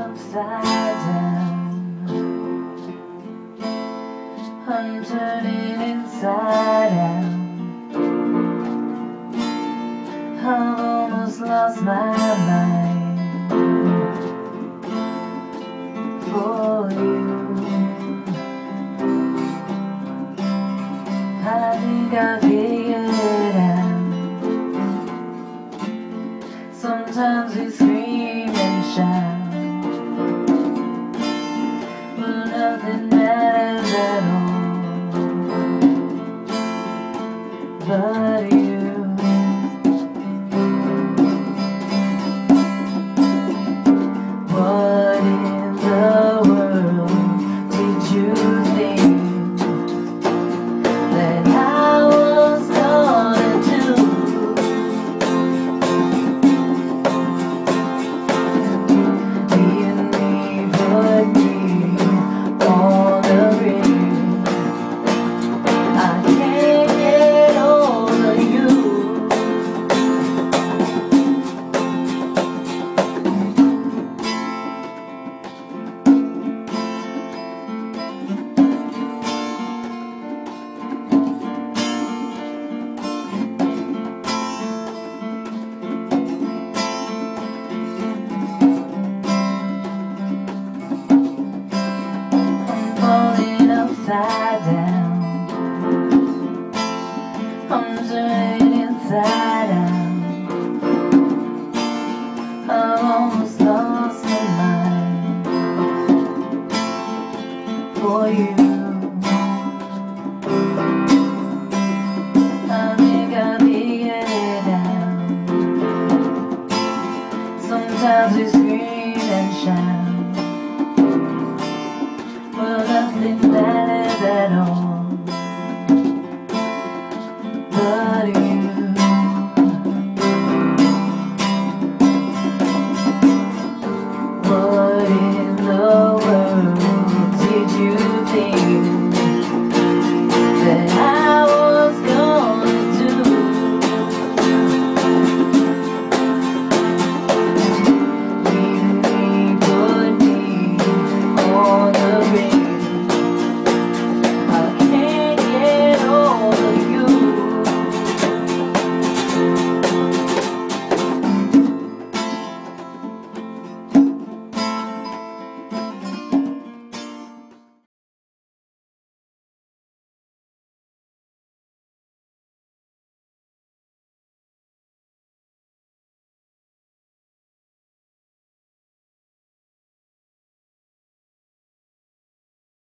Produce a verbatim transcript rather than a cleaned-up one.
upside down. I'm turning inside out. I've almost lost my mind for you. I think I figured it out. Sometimes we scream and shout, but nothing matters at all but you. What in the world did you think that I was gonna do? You and me put me on the ring. I can't get over you. Falling upside down, I'm turning inside out. I've almost lost my mind for you. I think I figured it out. Sometimes we scream and shout,